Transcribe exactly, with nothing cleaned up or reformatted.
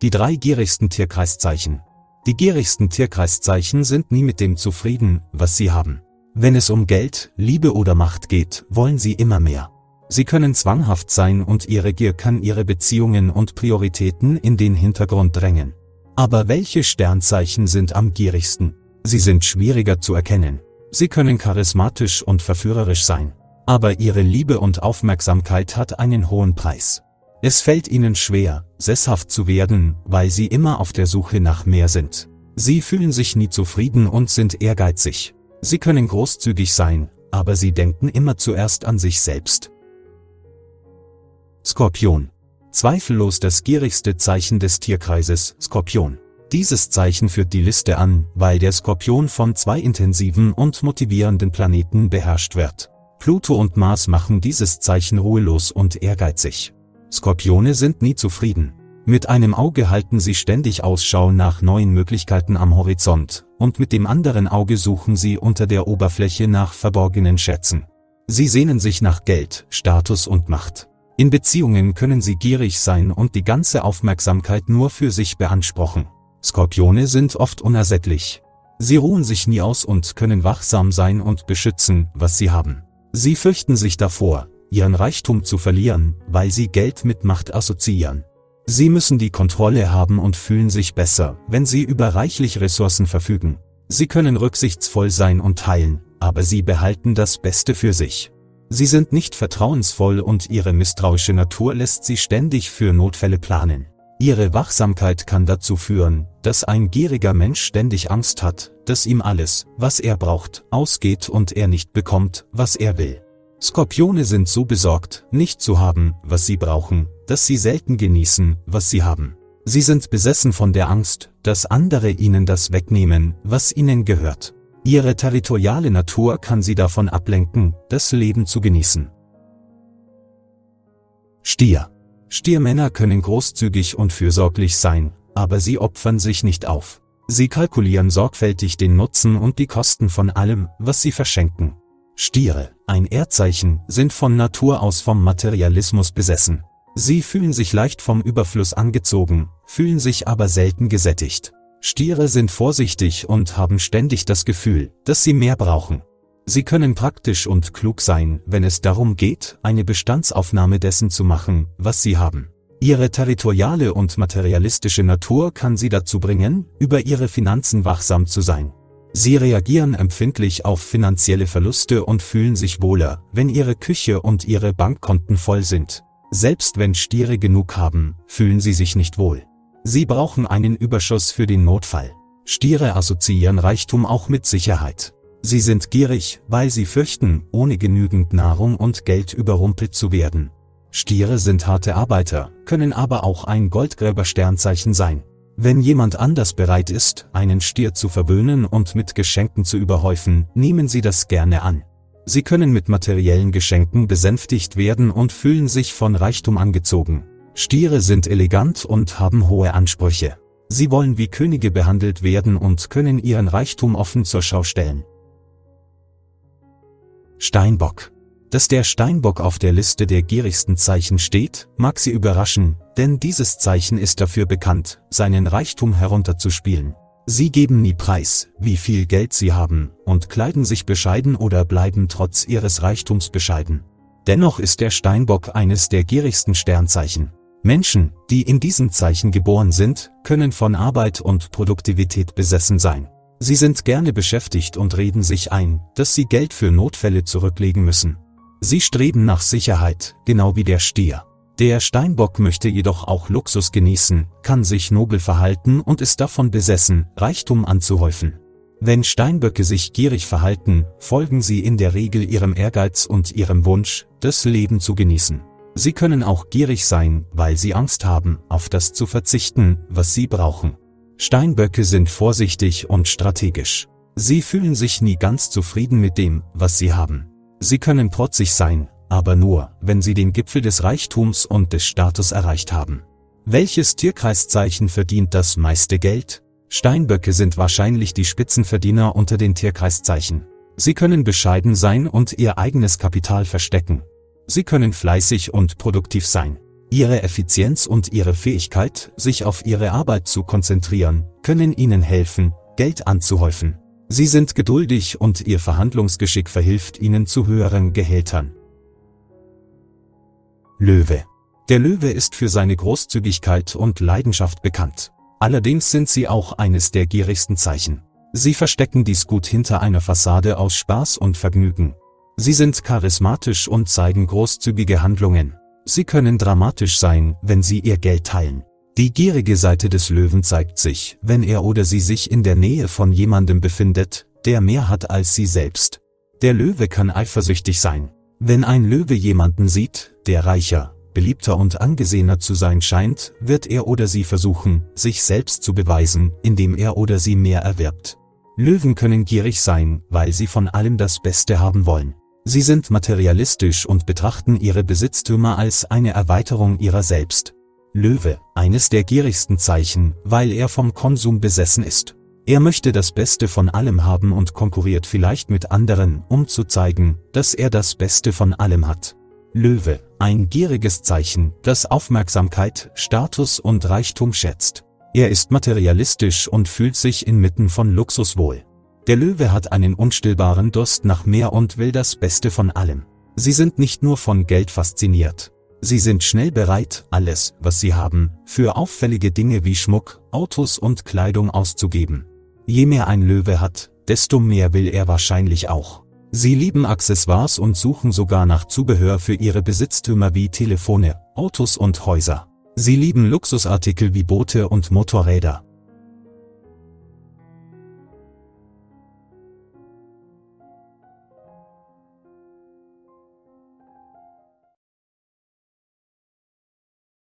Die drei gierigsten Tierkreiszeichen. Die gierigsten Tierkreiszeichen sind nie mit dem zufrieden, was sie haben. Wenn es um Geld, Liebe oder Macht geht, wollen sie immer mehr. Sie können zwanghaft sein und ihre Gier kann ihre Beziehungen und Prioritäten in den Hintergrund drängen. Aber welche Sternzeichen sind am gierigsten? Sie sind schwieriger zu erkennen. Sie können charismatisch und verführerisch sein. Aber ihre Liebe und Aufmerksamkeit hat einen hohen Preis. Es fällt ihnen schwer, sesshaft zu werden, weil sie immer auf der Suche nach mehr sind. Sie fühlen sich nie zufrieden und sind ehrgeizig. Sie können großzügig sein, aber sie denken immer zuerst an sich selbst. Skorpion. Zweifellos das gierigste Zeichen des Tierkreises, Skorpion. Dieses Zeichen führt die Liste an, weil der Skorpion von zwei intensiven und motivierenden Planeten beherrscht wird. Pluto und Mars machen dieses Zeichen ruhelos und ehrgeizig. Skorpione sind nie zufrieden. Mit einem Auge halten sie ständig Ausschau nach neuen Möglichkeiten am Horizont, und mit dem anderen Auge suchen sie unter der Oberfläche nach verborgenen Schätzen. Sie sehnen sich nach Geld, Status und Macht. In Beziehungen können sie gierig sein und die ganze Aufmerksamkeit nur für sich beanspruchen. Skorpione sind oft unersättlich. Sie ruhen sich nie aus und können wachsam sein und beschützen, was sie haben. Sie fürchten sich davor, ihren Reichtum zu verlieren, weil sie Geld mit Macht assoziieren. Sie müssen die Kontrolle haben und fühlen sich besser, wenn sie über reichlich Ressourcen verfügen. Sie können rücksichtsvoll sein und teilen, aber sie behalten das Beste für sich. Sie sind nicht vertrauensvoll und ihre misstrauische Natur lässt sie ständig für Notfälle planen. Ihre Wachsamkeit kann dazu führen, dass ein gieriger Mensch ständig Angst hat, dass ihm alles, was er braucht, ausgeht und er nicht bekommt, was er will. Skorpione sind so besorgt, nicht zu haben, was sie brauchen, dass sie selten genießen, was sie haben. Sie sind besessen von der Angst, dass andere ihnen das wegnehmen, was ihnen gehört. Ihre territoriale Natur kann sie davon ablenken, das Leben zu genießen. Stier. Stiermänner können großzügig und fürsorglich sein, aber sie opfern sich nicht auf. Sie kalkulieren sorgfältig den Nutzen und die Kosten von allem, was sie verschenken. Stiere, ein Erdzeichen, sind von Natur aus vom Materialismus besessen. Sie fühlen sich leicht vom Überfluss angezogen, fühlen sich aber selten gesättigt. Stiere sind vorsichtig und haben ständig das Gefühl, dass sie mehr brauchen. Sie können praktisch und klug sein, wenn es darum geht, eine Bestandsaufnahme dessen zu machen, was sie haben. Ihre territoriale und materialistische Natur kann sie dazu bringen, über ihre Finanzen wachsam zu sein. Sie reagieren empfindlich auf finanzielle Verluste und fühlen sich wohler, wenn ihre Küche und ihre Bankkonten voll sind. Selbst wenn Stiere genug haben, fühlen sie sich nicht wohl. Sie brauchen einen Überschuss für den Notfall. Stiere assoziieren Reichtum auch mit Sicherheit. Sie sind gierig, weil sie fürchten, ohne genügend Nahrung und Geld überrumpelt zu werden. Stiere sind harte Arbeiter, können aber auch ein Goldgräber-Sternzeichen sein. Wenn jemand anders bereit ist, einen Stier zu verwöhnen und mit Geschenken zu überhäufen, nehmen sie das gerne an. Sie können mit materiellen Geschenken besänftigt werden und fühlen sich von Reichtum angezogen. Stiere sind elegant und haben hohe Ansprüche. Sie wollen wie Könige behandelt werden und können ihren Reichtum offen zur Schau stellen. Steinbock. Dass der Steinbock auf der Liste der gierigsten Zeichen steht, mag Sie überraschen, denn dieses Zeichen ist dafür bekannt, seinen Reichtum herunterzuspielen. Sie geben nie preis, wie viel Geld sie haben, und kleiden sich bescheiden oder bleiben trotz ihres Reichtums bescheiden. Dennoch ist der Steinbock eines der gierigsten Sternzeichen. Menschen, die in diesem Zeichen geboren sind, können von Arbeit und Produktivität besessen sein. Sie sind gerne beschäftigt und reden sich ein, dass sie Geld für Notfälle zurücklegen müssen. Sie streben nach Sicherheit, genau wie der Stier. Der Steinbock möchte jedoch auch Luxus genießen, kann sich nobel verhalten und ist davon besessen, Reichtum anzuhäufen. Wenn Steinböcke sich gierig verhalten, folgen sie in der Regel ihrem Ehrgeiz und ihrem Wunsch, das Leben zu genießen. Sie können auch gierig sein, weil sie Angst haben, auf das zu verzichten, was sie brauchen. Steinböcke sind vorsichtig und strategisch. Sie fühlen sich nie ganz zufrieden mit dem, was sie haben. Sie können protzig sein, aber nur, wenn sie den Gipfel des Reichtums und des Status erreicht haben. Welches Tierkreiszeichen verdient das meiste Geld? Steinböcke sind wahrscheinlich die Spitzenverdiener unter den Tierkreiszeichen. Sie können bescheiden sein und ihr eigenes Kapital verstecken. Sie können fleißig und produktiv sein. Ihre Effizienz und Ihre Fähigkeit, sich auf Ihre Arbeit zu konzentrieren, können Ihnen helfen, Geld anzuhäufen. Sie sind geduldig und Ihr Verhandlungsgeschick verhilft Ihnen zu höheren Gehältern. Löwe. Der Löwe ist für seine Großzügigkeit und Leidenschaft bekannt. Allerdings sind sie auch eines der gierigsten Zeichen. Sie verstecken dies gut hinter einer Fassade aus Spaß und Vergnügen. Sie sind charismatisch und zeigen großzügige Handlungen. Sie können dramatisch sein, wenn sie ihr Geld teilen. Die gierige Seite des Löwen zeigt sich, wenn er oder sie sich in der Nähe von jemandem befindet, der mehr hat als sie selbst. Der Löwe kann eifersüchtig sein. Wenn ein Löwe jemanden sieht, der reicher, beliebter und angesehener zu sein scheint, wird er oder sie versuchen, sich selbst zu beweisen, indem er oder sie mehr erwirbt. Löwen können gierig sein, weil sie von allem das Beste haben wollen. Sie sind materialistisch und betrachten ihre Besitztümer als eine Erweiterung ihrer selbst. Löwe, eines der gierigsten Zeichen, weil er vom Konsum besessen ist. Er möchte das Beste von allem haben und konkurriert vielleicht mit anderen, um zu zeigen, dass er das Beste von allem hat. Löwe, ein gieriges Zeichen, das Aufmerksamkeit, Status und Reichtum schätzt. Er ist materialistisch und fühlt sich inmitten von Luxus wohl. Der Löwe hat einen unstillbaren Durst nach mehr und will das Beste von allem. Sie sind nicht nur von Geld fasziniert. Sie sind schnell bereit, alles, was sie haben, für auffällige Dinge wie Schmuck, Autos und Kleidung auszugeben. Je mehr ein Löwe hat, desto mehr will er wahrscheinlich auch. Sie lieben Accessoires und suchen sogar nach Zubehör für ihre Besitztümer wie Telefone, Autos und Häuser. Sie lieben Luxusartikel wie Boote und Motorräder.